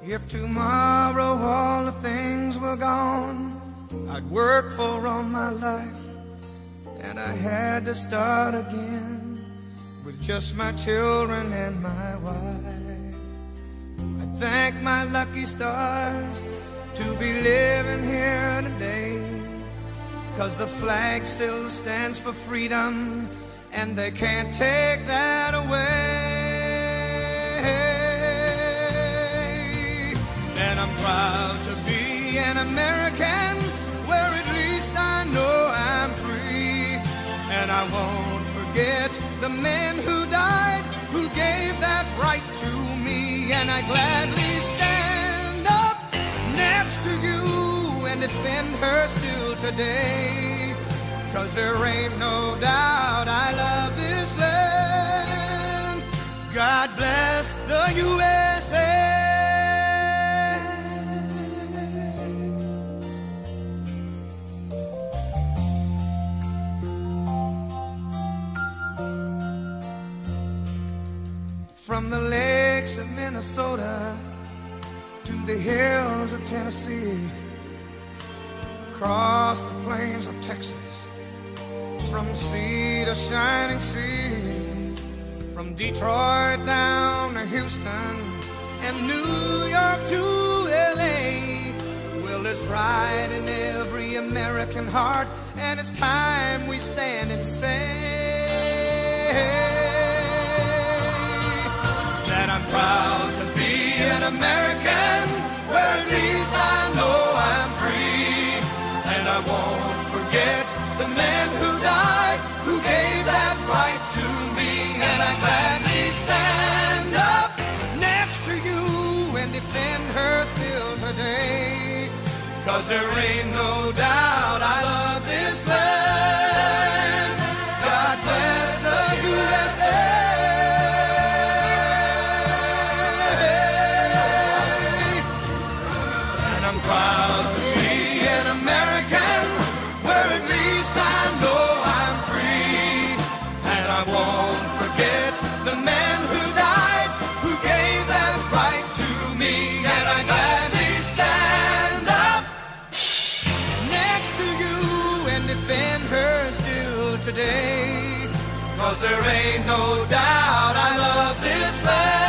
If tomorrow all the things were gone I'd work for all my life, and I had to start again with just my children and my wife. I thank my lucky stars to be living here today, 'cause the flag still stands for freedom, and they can't take that away. And I'm proud to be an American, where at least I know I'm free. And I won't forget the men who died, who gave that right to me. And I gladly stand up next to you and defend her still today, 'cause there ain't no doubt I love this land. God bless the USA. From the lakes of Minnesota to the hills of Tennessee, across the plains of Texas, from sea to shining sea, from Detroit down to Houston and New York to LA. Well, there's pride in every American heart, and it's time we stand and say that I'm proud to be an American, where at least I know I'm free. And I won't forget the men who died, who gave that right to me. And I gladly stand up next to you and defend her still today, 'cause there ain't no doubt I love this land. God bless the USA. Proud to be an American, where at least I know I'm free. And I won't forget the men who died, who gave that right to me. And I gladly stand up next to you and defend her still today, 'cause there ain't no doubt I love this land.